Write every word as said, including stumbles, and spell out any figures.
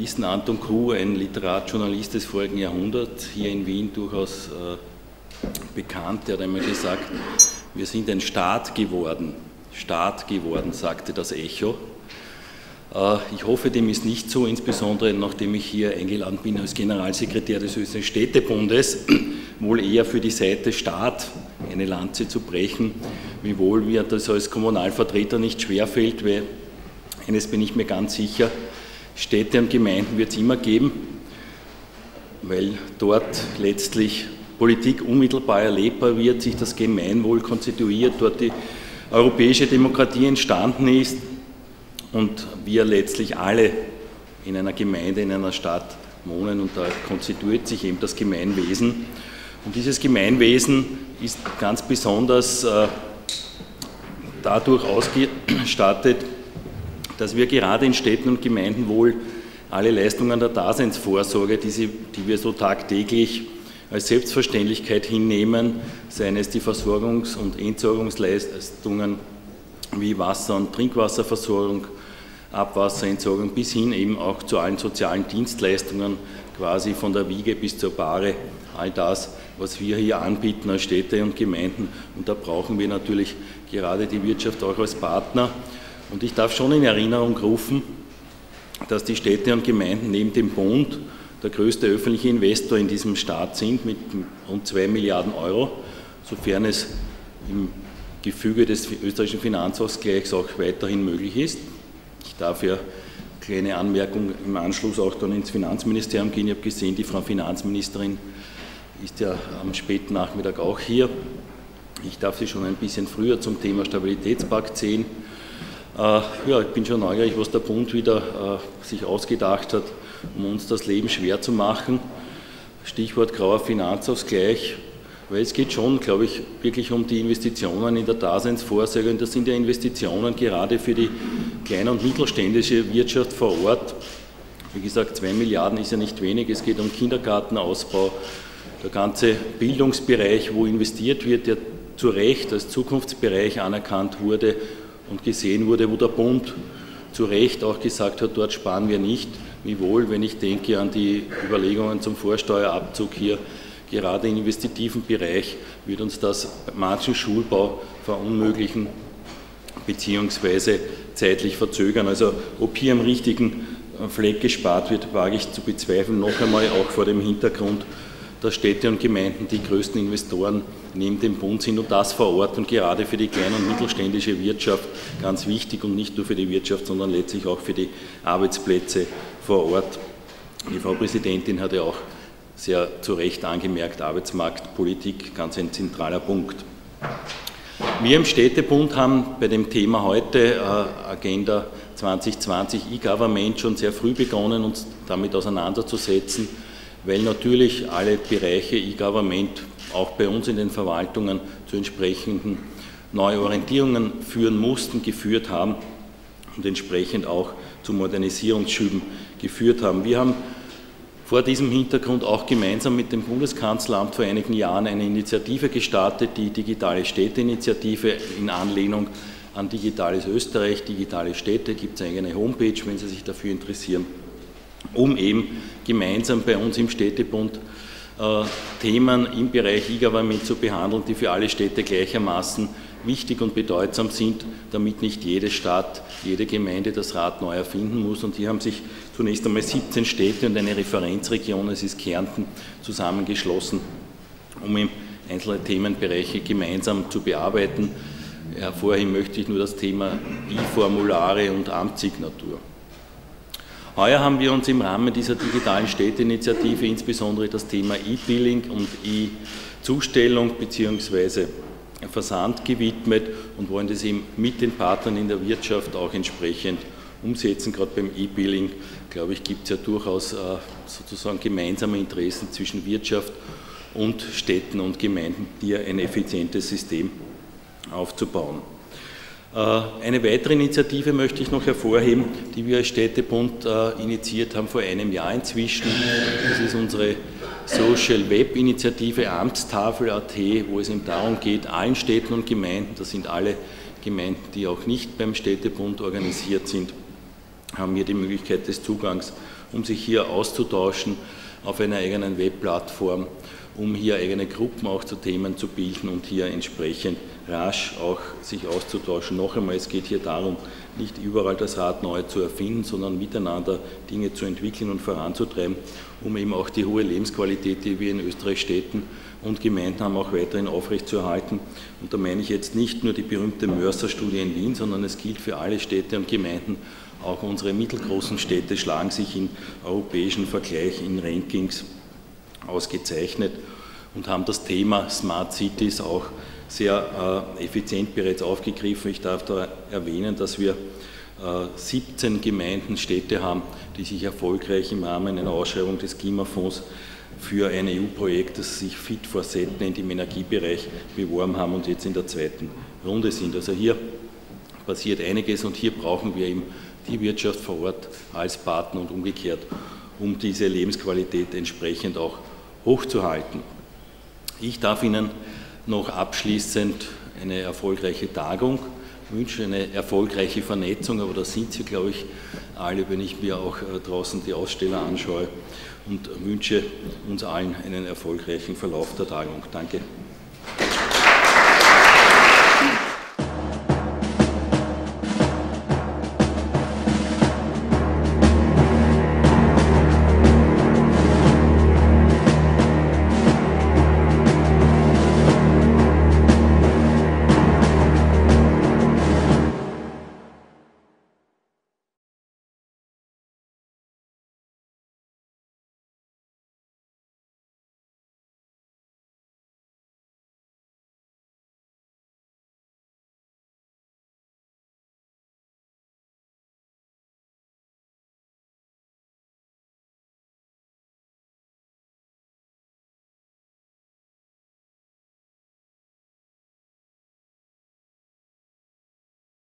Journalisten Anton Kuh, ein Literatjournalist des vorigen Jahrhunderts, hier in Wien durchaus äh, bekannt, der hat einmal gesagt, wir sind ein Staat geworden. Staat geworden, sagte das Echo. Äh, ich hoffe, dem ist nicht so, insbesondere nachdem ich hier eingeladen bin als Generalsekretär des Österreichischen Städtebundes, wohl eher für die Seite Staat eine Lanze zu brechen, wiewohl mir das als Kommunalvertreter nicht schwerfällt, weil eines bin ich mir ganz sicher, Städte und Gemeinden wird es immer geben, weil dort letztlich Politik unmittelbar erlebbar wird, sich das Gemeinwohl konstituiert, dort die europäische Demokratie entstanden ist und wir letztlich alle in einer Gemeinde, in einer Stadt wohnen und da konstituiert sich eben das Gemeinwesen. Und dieses Gemeinwesen ist ganz besonders äh, dadurch ausgestattet, dass wir gerade in Städten und Gemeinden wohl alle Leistungen der Daseinsvorsorge, die, sie, die wir so tagtäglich als Selbstverständlichkeit hinnehmen, seien es die Versorgungs- und Entsorgungsleistungen wie Wasser- und Trinkwasserversorgung, Abwasserentsorgung bis hin eben auch zu allen sozialen Dienstleistungen, quasi von der Wiege bis zur Bahre, all das, was wir hier anbieten als Städte und Gemeinden. Und da brauchen wir natürlich gerade die Wirtschaft auch als Partner. Und ich darf schon in Erinnerung rufen, dass die Städte und Gemeinden neben dem Bund der größte öffentliche Investor in diesem Staat sind mit rund zwei Milliarden Euro, sofern es im Gefüge des österreichischen Finanzausgleichs auch weiterhin möglich ist. Ich darf ja kleine Anmerkung im Anschluss auch dann ins Finanzministerium gehen. Ich habe gesehen, die Frau Finanzministerin ist ja am späten Nachmittag auch hier. Ich darf Sie schon ein bisschen früher zum Thema Stabilitätspakt sehen. Ja, ich bin schon neugierig, was der Bund wieder äh, sich ausgedacht hat, um uns das Leben schwer zu machen. Stichwort grauer Finanzausgleich, weil es geht schon, glaube ich, wirklich um die Investitionen in der Daseinsvorsorge und das sind ja Investitionen gerade für die kleine und mittelständische Wirtschaft vor Ort. Wie gesagt, zwei Milliarden ist ja nicht wenig, es geht um Kindergartenausbau, der ganze Bildungsbereich, wo investiert wird, der zu Recht als Zukunftsbereich anerkannt wurde und gesehen wurde, wo der Bund zu Recht auch gesagt hat, dort sparen wir nicht, wiewohl, wenn ich denke an die Überlegungen zum Vorsteuerabzug hier, gerade im investitiven Bereich wird uns das manchen Schulbau verunmöglichen bzw. zeitlich verzögern. Also ob hier am richtigen Fleck gespart wird, wage ich zu bezweifeln, noch einmal auch vor dem Hintergrund, dass Städte und Gemeinden die größten Investoren neben dem Bund sind und das vor Ort und gerade für die kleine und mittelständische Wirtschaft ganz wichtig und nicht nur für die Wirtschaft, sondern letztlich auch für die Arbeitsplätze vor Ort. Die Frau Präsidentin hat ja auch sehr zu Recht angemerkt, Arbeitsmarktpolitik, ganz ein zentraler Punkt. Wir im Städtebund haben bei dem Thema heute äh, Agenda zwanzig zwanzig E-Government schon sehr früh begonnen, uns damit auseinanderzusetzen, weil natürlich alle Bereiche E-Government auch bei uns in den Verwaltungen zu entsprechenden Neuorientierungen führen mussten, geführt haben und entsprechend auch zu Modernisierungsschüben geführt haben. Wir haben vor diesem Hintergrund auch gemeinsam mit dem Bundeskanzleramt vor einigen Jahren eine Initiative gestartet, die Digitale Städte-Initiative in Anlehnung an Digitales Österreich, Digitale Städte, gibt es eine eigene Homepage, wenn Sie sich dafür interessieren, um eben gemeinsam bei uns im Städtebund äh, Themen im Bereich E-Government zu behandeln, die für alle Städte gleichermaßen wichtig und bedeutsam sind, damit nicht jede Stadt, jede Gemeinde das Rad neu erfinden muss. Und hier haben sich zunächst einmal siebzehn Städte und eine Referenzregion, es ist Kärnten, zusammengeschlossen, um eben einzelne Themenbereiche gemeinsam zu bearbeiten. Hervorheben möchte ich nur das Thema E-Formulare und Amtssignatur. Heuer haben wir uns im Rahmen dieser digitalen Städteinitiative insbesondere das Thema E-Billing und E-Zustellung bzw. Versand gewidmet und wollen das eben mit den Partnern in der Wirtschaft auch entsprechend umsetzen. Gerade beim E-Billing, glaube ich, gibt es ja durchaus äh, sozusagen gemeinsame Interessen zwischen Wirtschaft und Städten und Gemeinden, hier ein effizientes System aufzubauen. Eine weitere Initiative möchte ich noch hervorheben, die wir als Städtebund initiiert haben vor einem Jahr inzwischen. Das ist unsere Social Web Initiative Amtstafel Punkt at, wo es eben darum geht, allen Städten und Gemeinden, das sind alle Gemeinden, die auch nicht beim Städtebund organisiert sind, haben hier die Möglichkeit des Zugangs um sich hier auszutauschen auf einer eigenen Webplattform, um hier eigene Gruppen auch zu Themen zu bilden und hier entsprechend rasch auch sich auszutauschen. Noch einmal, es geht hier darum, nicht überall das Rad neu zu erfinden, sondern miteinander Dinge zu entwickeln und voranzutreiben, um eben auch die hohe Lebensqualität, die wir in Österreich Städten und Gemeinden haben, auch weiterhin aufrechtzuerhalten. Und da meine ich jetzt nicht nur die berühmte Mörser-Studie in Wien, sondern es gilt für alle Städte und Gemeinden. Auch unsere mittelgroßen Städte schlagen sich im europäischen Vergleich in Rankings ausgezeichnet und haben das Thema Smart Cities auch sehr äh, effizient bereits aufgegriffen. Ich darf da erwähnen, dass wir äh, siebzehn Gemeinden, Städte haben, die sich erfolgreich im Rahmen einer Ausschreibung des Klimafonds für ein E U-Projekt, das sich Fit for Set nennt, im Energiebereich beworben haben und jetzt in der zweiten Runde sind. Also hier passiert einiges und hier brauchen wir eben die Wirtschaft vor Ort als Partner und umgekehrt, um diese Lebensqualität entsprechend auch hochzuhalten. Ich darf Ihnen noch abschließend eine erfolgreiche Tagung wünschen, eine erfolgreiche Vernetzung, aber da sind Sie, glaube ich, alle, wenn ich mir auch draußen die Aussteller anschaue, und wünsche uns allen einen erfolgreichen Verlauf der Tagung. Danke.